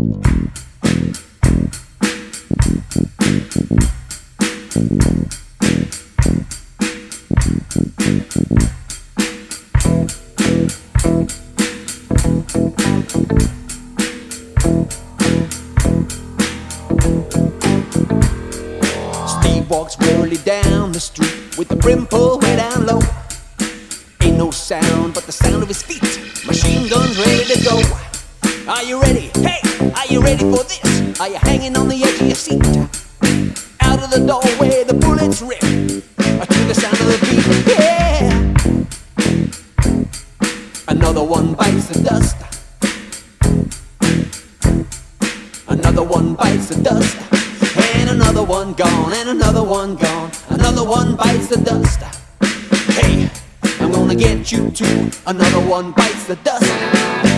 Steve walks wearily down the street with the brim pulled way down low. Ain't no sound but the sound of his feet. Machine guns ready to go. Are you ready? Hey, are you ready for this? Are you hanging on the edge of your seat? Out of the doorway the bullets rip to the sound of the beat. Yeah. Another one bites the dust. Another one bites the dust. And another one gone, and another one gone. Another one bites the dust. Hey, I'm gonna get you too. Another one bites the dust.